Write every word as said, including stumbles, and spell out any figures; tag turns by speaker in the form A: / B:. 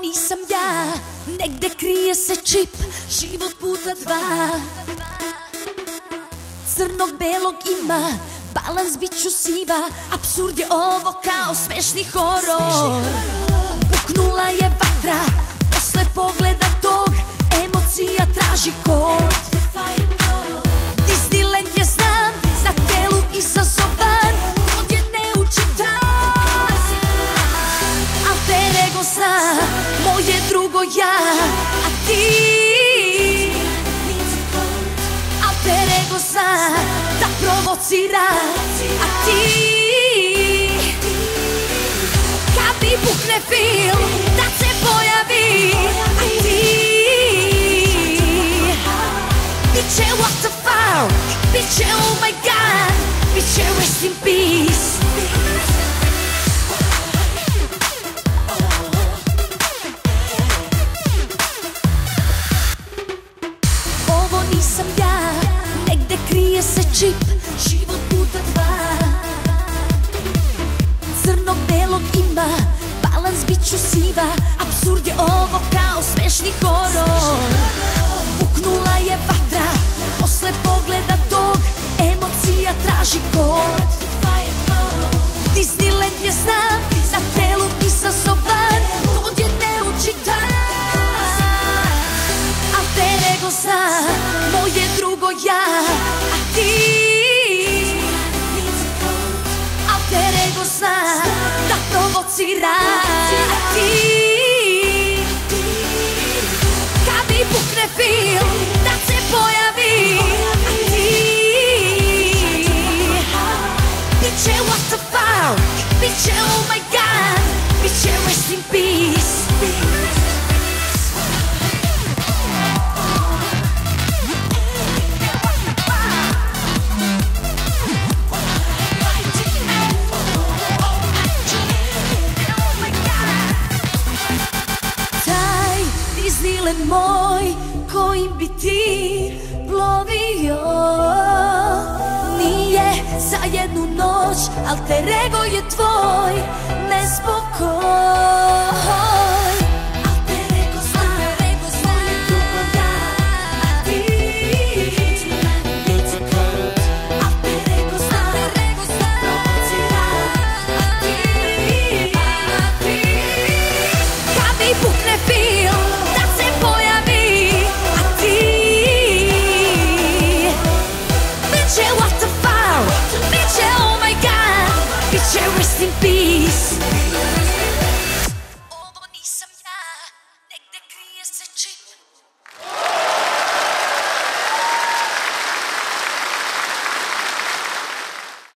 A: nisam ja, negde krije se čip, život puta dva. Crnog belog ima, balans bit ću siva, apsurd je ovo kao smešni horor. Buknula je vatra, posle pogleda tog, emocija traži kod. Disneyland je znam, na telu izazovan, kod je neučitan. Alter ego zna, moje drugo ja, a ti alter ego zna da provocira, a ti kad mi bukne film da se pojavi, a ti biće what the fuck, biće oh my god, biće rest in peace. Ovo nisam ja, negde krije se čip, život puta dva. Crnog belog ima, balans bit ću siva, apsurd je ovo kao smešni horor. Buknula je vatra, posle pogleda tog, emocija traži kod. Disneyland je znam, na telu izazovan, kod je neučitan. Alter ego zna, moje drugo ja, a ti alter ego zna da provocira, a ti kad mi bukne film da se pojavi, a ti biće what the fuck, biće oh my god, biće rest in peace. Disneyland moj, kojim bi ti plovio, nije za jednu noć, alter ego je tvoj nespokoj. Alter ego zna, moje drugo ja, a ti alter ego zna, provocira, a ti kad mi bukne film what the fuck, biće oh my god, biće rest in peace. Ovo nisam ja, negde krije se čip.